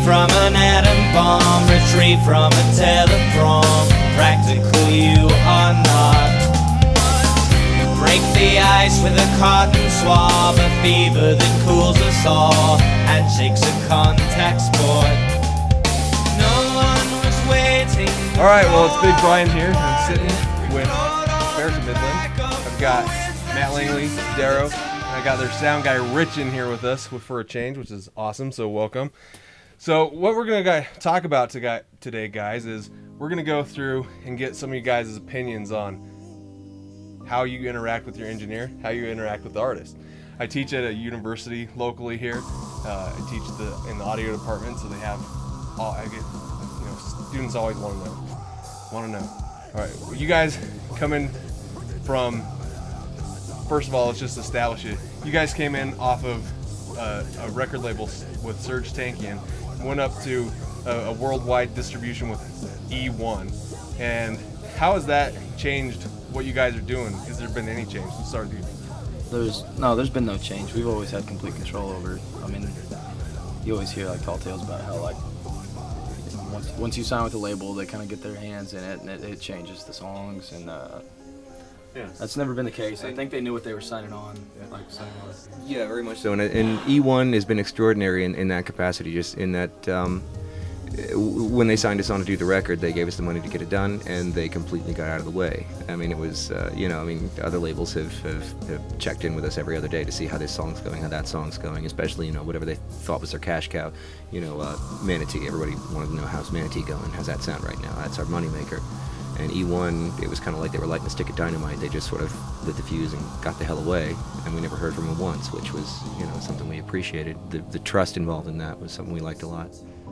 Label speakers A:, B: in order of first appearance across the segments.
A: from an atom bomb, retrieve from a telephone. Practical you are not. Break the ice with a cotton swab, a fever that cools us all. Handshakes a contact sport. No one was waiting.
B: All right, well, it's Big Brian here. I'm sitting with Fair To Midland. I've got Matt Langley, Darrow, and I got their sound guy Rich in here with us for a change, which is awesome, so welcome. So what we're going to talk about today, guys, is we're going to go through and get some of you guys' opinions on how you interact with your engineer, how you interact with the artist. I teach at a university locally here. I teach in the audio department, so they have students always want to know. All right, well, you guys coming from, first of all, let's just establish it. You guys came in off of a record label with Serjical, went up to a worldwide distribution with E1. And how has that changed what you guys are doing? Has there been any change? Let's start with you.
C: There's been no change. We've always had complete control over it. I mean, you always hear like tall tales about how like once you sign with the label, they kind of get their hands in it, and it changes the songs, and
B: yeah,
C: that's never been the case. I think they knew what they were signing on.
D: Yeah, very much so. And E1 has been extraordinary in that capacity, just in that when they signed us on to do the record, they gave us the money to get it done, and they completely got out of the way. I mean, it was, other labels have checked in with us every other day to see how this song's going, how that song's going, especially, whatever they thought was their cash cow. Manatee, everybody wanted to know how's Manatee going, how's that sound right now, that's our moneymaker. And E1, it was kind of like they were lighting a stick of dynamite. They just sort of lit the fuse and got the hell away, and we never heard from them once, which was, something we appreciated. The trust involved in that was something we liked a lot.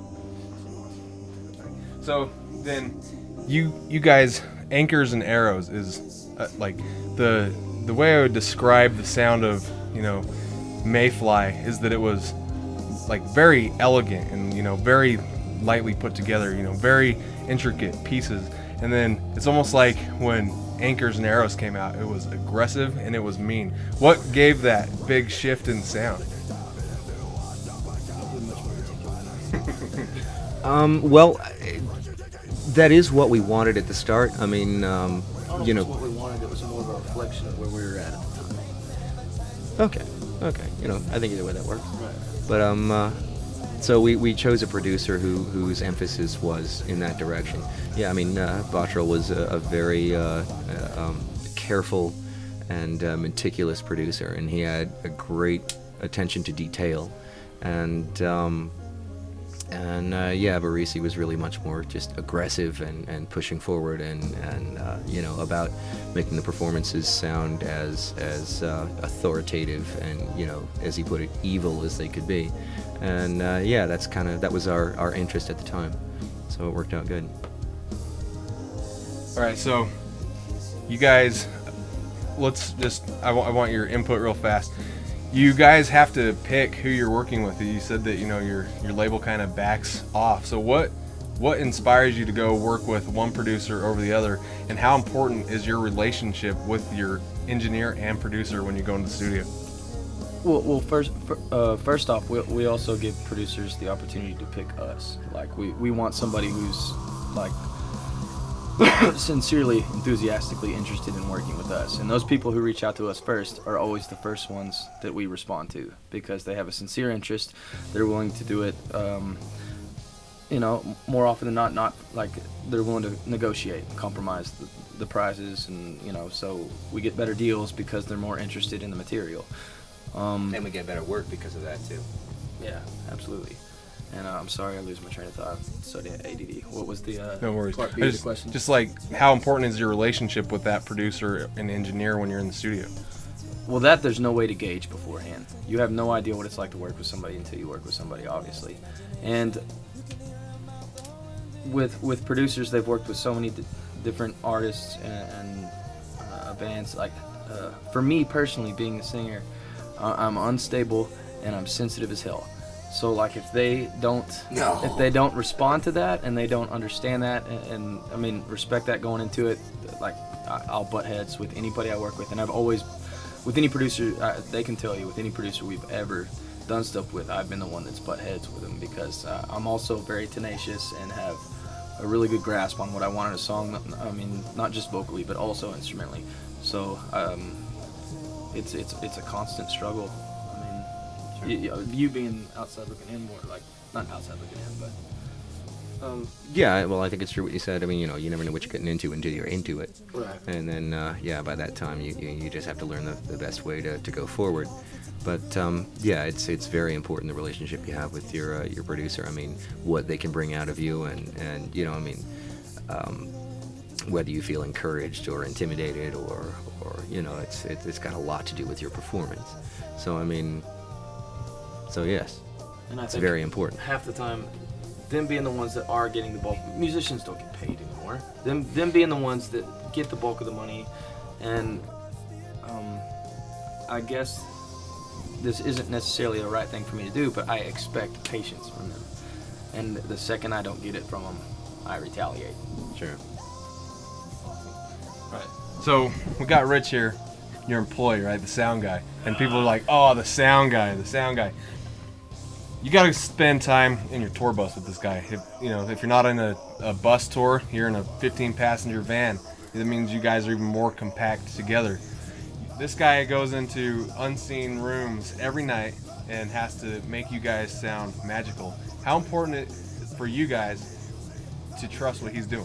B: So then, you guys, Anchors and Arrows is like the way I would describe the sound of Mayfly is that it was like very elegant and very lightly put together, very intricate pieces. And then it's almost like when Anchors and Arrows came out, it was aggressive and it was mean. What gave that big shift in sound?
D: Well, that is what we wanted at the start. I mean,
C: what we wanted, it was more of a reflection of where we were at the time.
D: Okay. I think either way that works.
C: Right.
D: But so we chose a producer whose emphasis was in that direction. Yeah, I mean, Botrill was a very careful and meticulous producer, and he had a great attention to detail, and Barresi was really much more just aggressive and pushing forward and about making the performances sound as authoritative and as he put it, evil as they could be. And that was our interest at the time, so it worked out good.
B: All right, so you guys, I want your input real fast. You guys have to pick who you're working with. You said that your label kind of backs off. So what inspires you to go work with one producer over the other, and how important is your relationship with your engineer and producer when you go into the studio?
C: Well, first off, we also give producers the opportunity to pick us. Like we want somebody who's like sincerely, enthusiastically interested in working with us, and those people who reach out to us first are always the first ones that we respond to, because they have a sincere interest. They're willing to do it, more often than not like they're willing to negotiate, compromise the prices, and so we get better deals because they're more interested in the material.
D: And we get better work because of that too.
C: Yeah, absolutely. And I'm sorry, I lose my train of thought. Studying ADD. What was the
B: no worries.
C: Part B of the question?
B: Just like, how important is your relationship with that producer and engineer when you're in the studio?
C: Well, there's no way to gauge beforehand. You have no idea what it's like to work with somebody until you work with somebody, obviously. And with producers, they've worked with so many different artists and bands. Like for me personally, being a singer, I'm unstable and I'm sensitive as hell. So like if they don't respond to that and they don't understand that and I mean respect that going into it, like I'll butt heads with anybody I work with. And I've always, with any producer, they can tell you, with any producer we've ever done stuff with, I've been the one that's butt heads with them, because I'm also very tenacious and have a really good grasp on what I want in a song. I mean, not just vocally, but also instrumentally. So it's a constant struggle. I mean, you being outside looking in more, like, not outside looking in, but.
D: Yeah, well, I think it's true what you said. I mean, you never know what you're getting into until you're into it.
C: Right.
D: And then, yeah, by that time, you just have to learn the best way to go forward. But yeah, it's very important, the relationship you have with your producer. I mean, what they can bring out of you, and you know, I mean, whether you feel encouraged or intimidated, or you know, it's got a lot to do with your performance. So I mean, so yes,
C: And I
D: it's
C: think
D: very important.
C: half the time, them being the ones that are getting the bulk. Musicians don't get paid anymore. Them being the ones that get the bulk of the money, and I guess this isn't necessarily the right thing for me to do, but I expect patience from them. And the second I don't get it from them, I retaliate.
D: Sure.
B: Right. So we got Rich here, your employee, right? The sound guy. And people are like, oh, the sound guy, the sound guy. You got to spend time in your tour bus with this guy. If you're not in a bus tour, you're in a 15-passenger van. That means you guys are even more compact together. This guy goes into unseen rooms every night and has to make you guys sound magical. How important it is for you guys to trust what he's doing?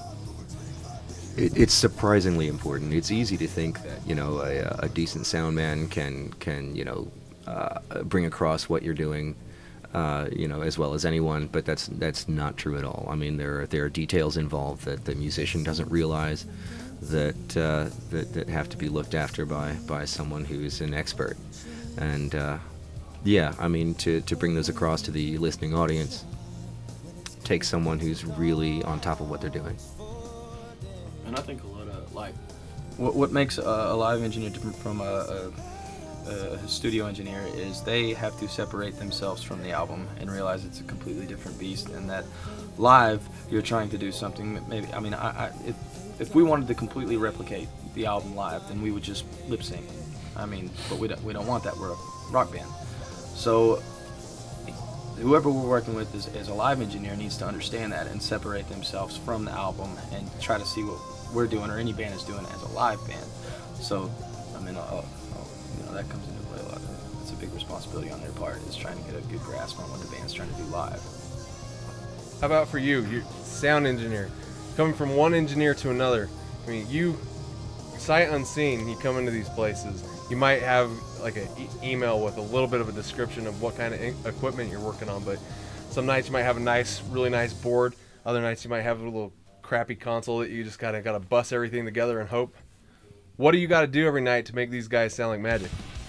D: It's surprisingly important. It's easy to think that, you know, a decent sound man can you know, bring across what you're doing, you know, as well as anyone, but that's not true at all. I mean, there are details involved that the musician doesn't realize that have to be looked after by someone who's an expert. And yeah, I mean, to bring those across to the listening audience takes someone who's really on top of what they're doing.
C: And I think a lot of, like, what makes a live engineer different from a studio engineer is they have to separate themselves from the album and realize it's a completely different beast, and that live you're trying to do something. Maybe, I mean, if we wanted to completely replicate the album live, then we would just lip sync. I mean, but we don't want that. We're a rock band. So whoever we're working with as a live engineer needs to understand that and separate themselves from the album and try to see what we're doing, or any band is doing, as a live band. So, I mean, you know, that comes into play a lot. It's a big responsibility on their part, is trying to get a good grasp on what the band's trying to do live.
B: How about for you, you're sound engineer, coming from one engineer to another? I mean, you, sight unseen, you come into these places, you might have like an email with a little bit of a description of what kind of equipment you're working on, but some nights you might have a really nice board. Other nights you might have a little crappy console that you just gotta bust everything together and hope. What do you got to do every night to make these guys sound like magic?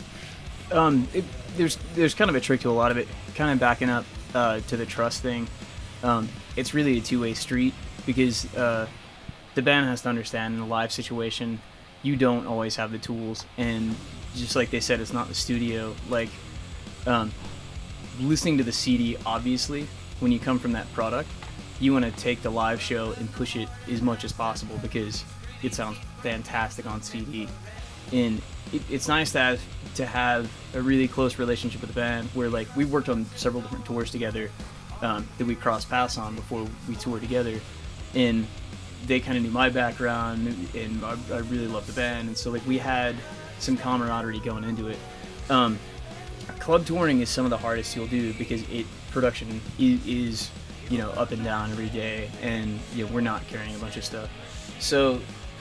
E: There's kind of a trick to a lot of it. Kind of backing up to the trust thing. It's really a two-way street, because the band has to understand in a live situation, you don't always have the tools, and just like they said, it's not the studio. Like, listening to the CD, obviously, when you come from that product, you want to take the live show and push it as much as possible, because it sounds fantastic on CD. And it's nice to have a really close relationship with the band, where, like, we've worked on several different tours together that we crossed paths on before we toured together, and they kind of knew my background, and I really loved the band, and so, like, we had some camaraderie going into it. Club touring is some of the hardest you'll do, because production is you know, up and down every day, and you know, we're not carrying a bunch of stuff. So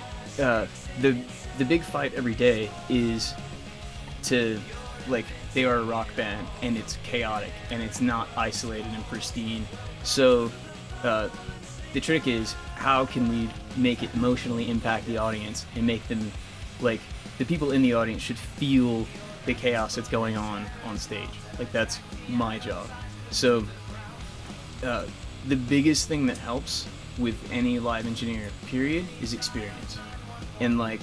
E: the big fight every day is to, like, they are a rock band, and it's chaotic, and it's not isolated and pristine. So the trick is, how can we make it emotionally impact the audience and make them, like, the people in the audience should feel the chaos that's going on stage. Like, that's my job. So the biggest thing that helps with any live engineer, period, is experience. And, like,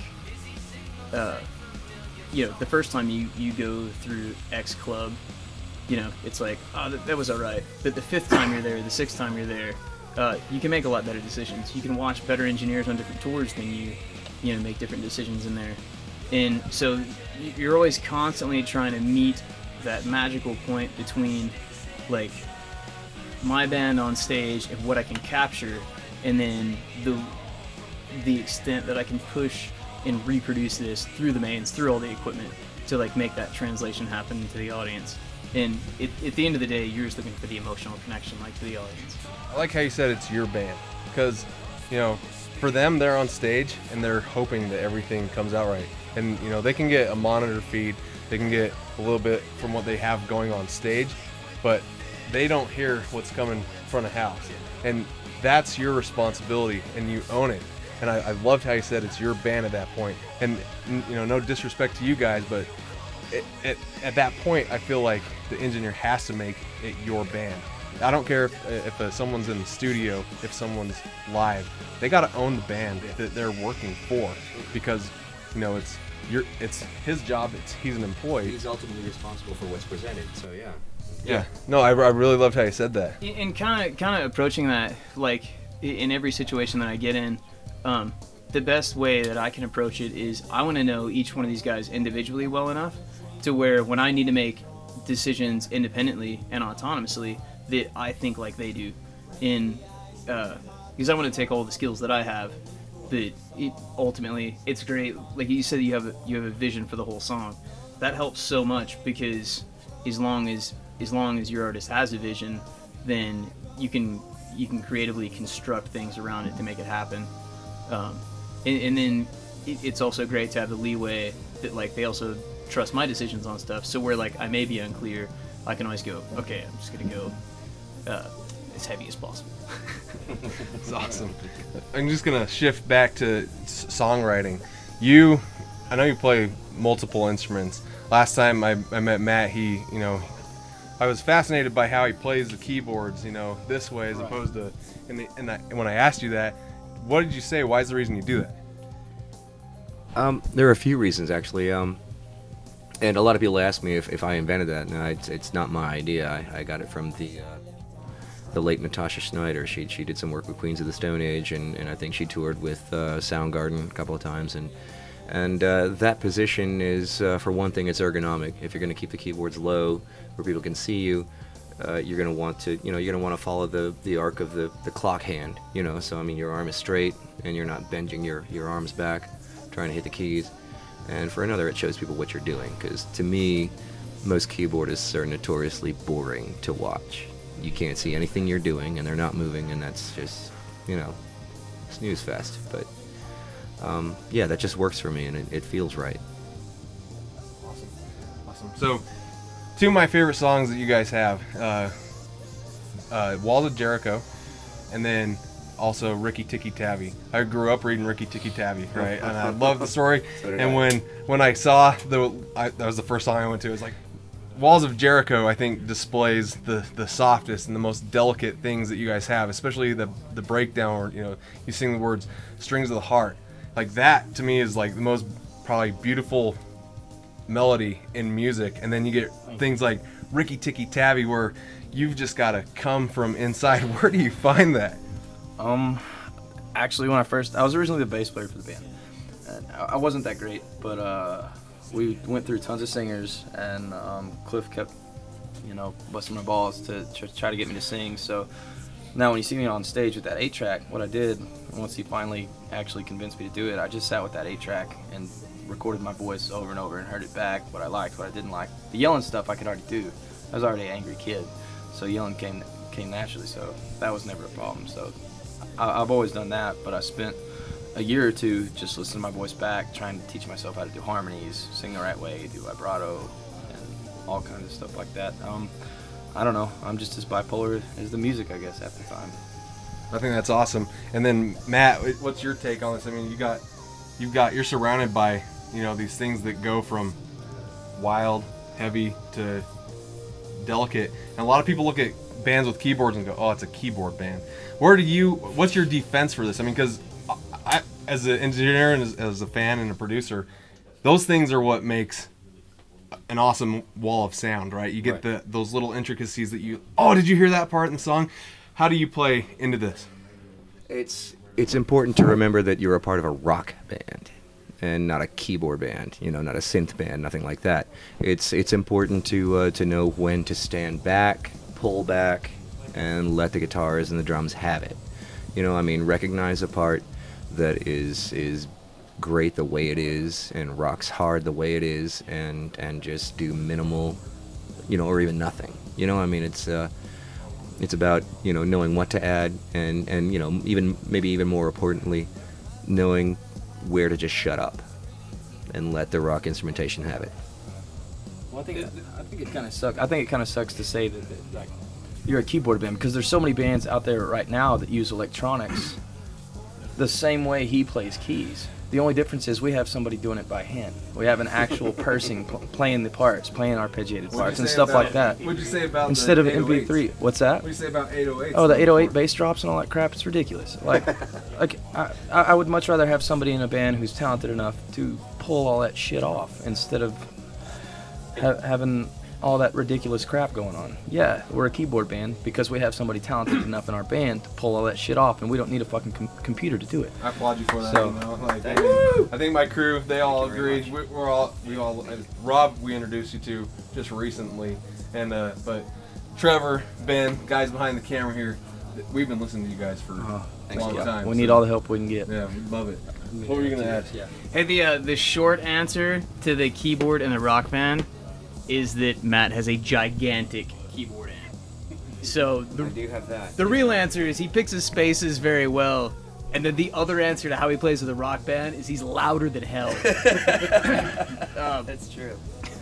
E: you know, the first time you go through X club, you know, it's like, oh, that was alright. But the fifth time you're there, the sixth time you're there, you can make a lot better decisions. You can watch better engineers on different tours than you know, make different decisions in there. And so you're always constantly trying to meet that magical point between like my band on stage and what I can capture, and then the extent that I can push and reproduce this through the mains, through all the equipment, to like make that translation happen to the audience. And at the end of the day, you're just looking for the emotional connection, like, to the audience.
B: I like how you said it's your band, because, you know, for them, they're on stage and they're hoping that everything comes out right. And, you know, they can get a monitor feed, they can get a little bit from what they have going on stage, but they don't hear what's coming front of house. And that's your responsibility, and you own it. And I loved how you said it's your band at that point. And, you know, no disrespect to you guys, but at that point, I feel like the engineer has to make it your band. I don't care if someone's in the studio, if someone's live, they got to own the band that they're working for, because, you know, it's his job. He's an employee.
D: He's ultimately responsible for what's presented. So yeah.
B: Yeah. No, I really loved how you said that.
E: And kind of approaching that, like, in every situation that I get in, the best way that I can approach it is I want to know each one of these guys individually well enough to where when I need to make decisions independently and autonomously, that I think like they do. Because I want to take all the skills that I have, but ultimately it's great. Like you said, you have a vision for the whole song. That helps so much, because as long as your artist has a vision, then you can creatively construct things around it to make it happen. And then it's also great to have the leeway that, like, they also trust my decisions on stuff. So where, like, I may be unclear, I can always go, okay, I'm just gonna go as heavy as possible.
B: It's awesome. I'm just gonna shift back to songwriting. I know you play multiple instruments. Last time I met Matt, I was fascinated by how he plays the keyboards, you know, this way as opposed to. And when I asked you that, what did you say? Why is the reason you do that?
D: There are a few reasons, actually. And a lot of people ask me if I invented that. No, it's not my idea. I got it from the late Natasha Schneider. She did some work with Queens of the Stone Age, and I think she toured with Soundgarden a couple of times. And that position is, for one thing, it's ergonomic. If you're going to keep the keyboards low where people can see you, you're going to want to follow the arc of the clock hand, you know. So I mean, your arm is straight and you're not bending your arms back trying to hit the keys. And for another, it shows people what you're doing, because to me, most keyboardists are notoriously boring to watch. You can't see anything you're doing, and they're not moving, and that's just, you know, snooze fest. But yeah, that just works for me, and it feels right.
B: Awesome. So, two of my favorite songs that you guys have, Walls of Jericho, and then also Ricky Tikki Tavi. I grew up reading Ricky Tikki Tavi, right? And I love the story. And when I saw that was the first song I went to, it was like, Walls of Jericho, I think, displays the softest and the most delicate things that you guys have, especially the breakdown where, you know, you sing the words strings of the heart. Like, that to me is like the most probably beautiful melody in music. And then you get things like Ricky Tikki Tavi, where you've just got to come from inside. Where do you find that?
C: Actually, I was originally the bass player for the band. And I wasn't that great, but we went through tons of singers, and Cliff kept, you know, busting my balls to try to get me to sing. So now when you see me on stage with that 8-track, what I did, once he finally actually convinced me to do it, I just sat with that 8-track and recorded my voice over and over and heard it back, what I liked, what I didn't like. The yelling stuff I could already do. I was already an angry kid, so yelling came naturally, so that was never a problem. So I've always done that, but I spent a year or two just listening to my voice back, trying to teach myself how to do harmonies, sing the right way, do vibrato, and all kinds of stuff like that. I don't know. I'm just as bipolar as the music, I guess, at the time.
B: I think that's awesome. And then Matt, what's your take on this? I mean, you're surrounded by, you know, these things that go from wild, heavy to delicate. And a lot of people look at bands with keyboards and go, "Oh, it's a keyboard band." What's your defense for this? I mean, because I, as an engineer and as a fan and a producer, those things are what makes an awesome wall of sound, right? You get those little intricacies that did you hear that part in the song? How do you play into this?
D: It's important to remember that you're a part of a rock band. and not a keyboard band, you know, not a synth band, nothing like that. It's important to know when to stand back, pull back, and let the guitars and the drums have it. You know, I mean, recognize a part that is great the way it is and rocks hard the way it is, and just do minimal, you know, or even nothing. You know, I mean, it's about, you know, knowing what to add, and you know, maybe even more importantly, knowing where to just shut up and let the rock instrumentation have it.
C: Well, I think it kind of sucks. I think it kind of sucks to say that like you're a keyboard band, because there's so many bands out there right now that use electronics the same way he plays keys. The only difference is we have somebody doing it by hand. We have an actual person playing the parts, playing arpeggiated parts and stuff like that.
B: What'd you say about
C: instead of
B: the 808s?
C: MP3? What's that?
B: What'd you say about 808s?
C: Oh, the 808 bass drops and all that crap. It's ridiculous. Like I would much rather have somebody in a band who's talented enough to pull all that shit off instead of having all that ridiculous crap going on. Yeah, we're a keyboard band because we have somebody talented enough in our band to pull all that shit off, and we don't need a fucking computer to do it.
B: I applaud you for that.
C: So,
B: you know? Like, I think my crew, they all agree. Rob, we introduced you to just recently, and but Trevor, Ben, guys behind the camera here, we've been listening to you guys for a long time.
C: We need all the help we can get.
B: Yeah, we love it. What were you gonna add?
C: Yeah.
E: Hey, the short answer to the keyboard and the Rock Band is that Matt has a gigantic keyboard amp. So
D: I do have that.
E: the real answer is he picks his spaces very well, and then the other answer to how he plays with a Rock Band is he's louder than hell.
D: That's true.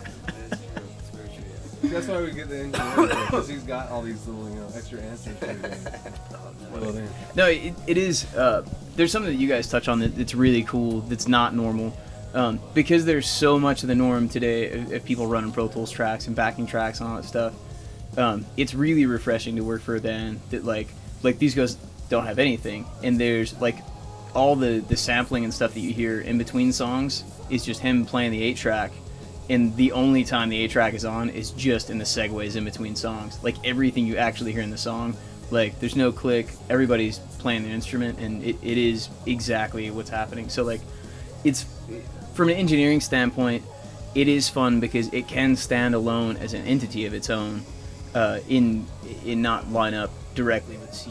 B: That's why we get the engineer, because he's got all these little, you know, extra answers.
E: No, it is. There's something that you guys touch on that's really cool. That's not normal. Because there's so much of the norm today of people running Pro Tools tracks and backing tracks and all that stuff. It's really refreshing to work for a band that like these guys don't have anything, and there's like all the sampling and stuff that you hear in between songs is just him playing the 8-track, and the only time the 8-track is on is just in the segues in between songs. Like everything you actually hear in the song, like there's no click, everybody's playing their instrument, and it is exactly what's happening. So like it's, from an engineering standpoint, it is fun because it can stand alone as an entity of its own, in not line up directly with CD.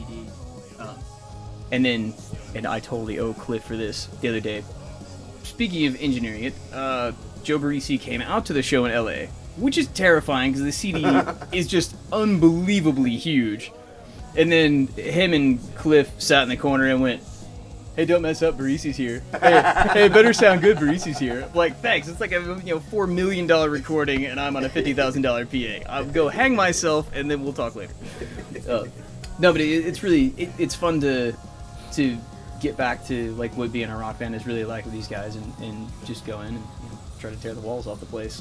E: And I totally owe Cliff for this the other day. Speaking of engineering it, Joe Barresi came out to the show in LA, which is terrifying because the CD is just unbelievably huge. And then him and Cliff sat in the corner and went, "Hey, don't mess up, Barresi's here. Hey, better sound good, Barresi's here." I'm like, thanks. It's like a $4 million recording, and I'm on a $50,000 PA. I'll go hang myself, and then we'll talk later. No, but it's really it's fun to get back to like what being a rock band is really like with these guys, and just go in and try to tear the walls off the place.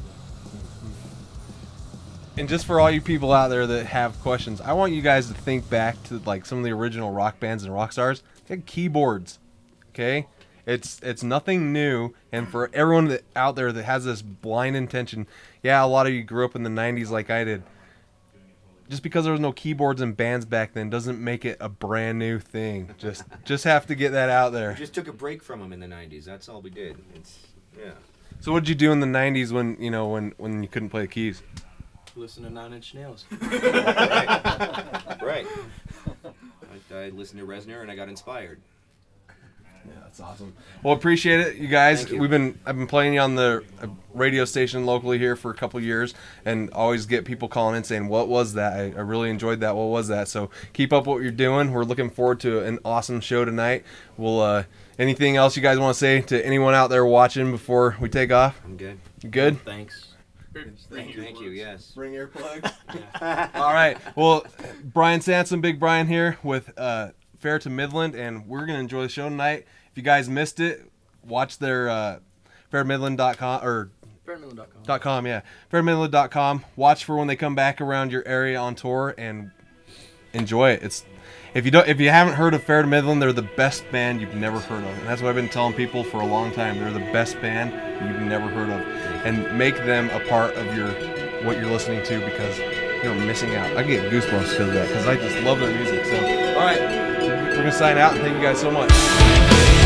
B: And just for all you people out there that have questions, I want you guys to think back to like some of the original rock bands and rock stars. They had keyboards, okay? It's nothing new. And for everyone out there that has this blind intention, yeah, a lot of you grew up in the 90s like I did. Just because there was no keyboards and bands back then doesn't make it a brand new thing. Just have to get that out there.
D: We just took a break from them in the 90s. That's all we did. Yeah.
B: So what did you do in the 90s when you couldn't play the keys?
C: Listen to 9 Inch Nails.
D: Right. I listened to Reznor and I got inspired.
B: Yeah, that's awesome. Well, appreciate it, you guys.
D: Thank you.
B: I've been playing you on the radio station locally here for a couple years, and always get people calling in saying, "What was that? I really enjoyed that. What was that?" So keep up what you're doing. We're looking forward to an awesome show tonight. We'll anything else you guys want to say to anyone out there watching before we take off?
D: I'm good.
B: You good?
C: Thanks.
D: Thank you. Yes.
B: Bring earplugs. All right. Well, Brian Sansom, Big Brian here with Fair to Midland, and we're going to enjoy the show tonight. If you guys missed it, watch their fairmidland.com or fairmidland.com. Yeah, fairmidland.com. Watch for when they come back around your area on tour and enjoy it. If you haven't heard of Fair to Midland, they're the best band you've never heard of, and that's what I've been telling people for a long time. They're the best band you've never heard of, and make them a part of what you're listening to, because you're missing out. I get goosebumps because of that, because I just love their music. So, all right, we're gonna sign out, and thank you guys so much.